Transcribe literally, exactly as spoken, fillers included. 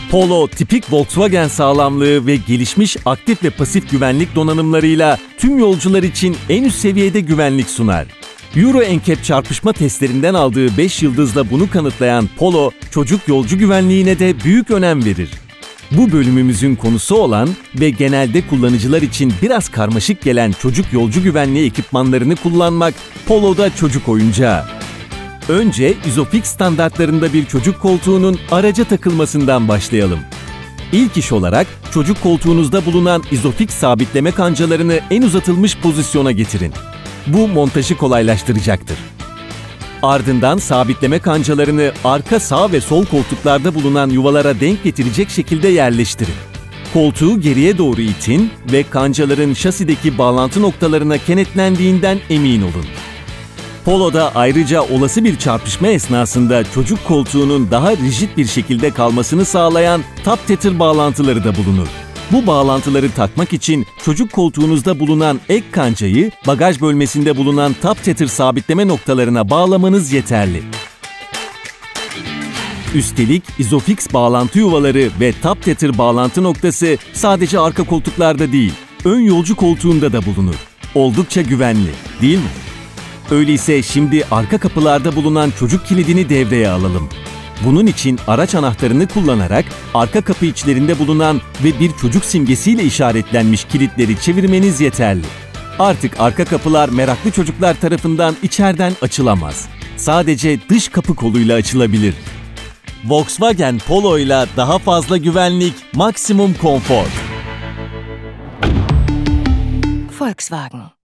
Polo, tipik Volkswagen sağlamlığı ve gelişmiş aktif ve pasif güvenlik donanımlarıyla tüm yolcular için en üst seviyede güvenlik sunar. Euro N C A P çarpışma testlerinden aldığı beş yıldızla bunu kanıtlayan Polo, çocuk yolcu güvenliğine de büyük önem verir. Bu bölümümüzün konusu olan ve genelde kullanıcılar için biraz karmaşık gelen çocuk yolcu güvenliği ekipmanlarını kullanmak Polo'da çocuk oyuncağı. Önce ISOFIX standartlarında bir çocuk koltuğunun araca takılmasından başlayalım. İlk iş olarak çocuk koltuğunuzda bulunan ISOFIX sabitleme kancalarını en uzatılmış pozisyona getirin. Bu montajı kolaylaştıracaktır. Ardından sabitleme kancalarını arka, sağ ve sol koltuklarda bulunan yuvalara denk getirecek şekilde yerleştirin. Koltuğu geriye doğru itin ve kancaların şasideki bağlantı noktalarına kenetlendiğinden emin olun. Polo'da ayrıca olası bir çarpışma esnasında çocuk koltuğunun daha rigid bir şekilde kalmasını sağlayan top tether bağlantıları da bulunur. Bu bağlantıları takmak için çocuk koltuğunuzda bulunan ek kancayı bagaj bölmesinde bulunan top tether sabitleme noktalarına bağlamanız yeterli. Üstelik ISOFIX bağlantı yuvaları ve top tether bağlantı noktası sadece arka koltuklarda değil, ön yolcu koltuğunda da bulunur. Oldukça güvenli, değil mi? Öyleyse şimdi arka kapılarda bulunan çocuk kilidini devreye alalım. Bunun için araç anahtarını kullanarak arka kapı içlerinde bulunan ve bir çocuk simgesiyle işaretlenmiş kilitleri çevirmeniz yeterli. Artık arka kapılar meraklı çocuklar tarafından içeriden açılamaz. Sadece dış kapı koluyla açılabilir. Volkswagen Polo ile daha fazla güvenlik, maksimum konfor. Volkswagen.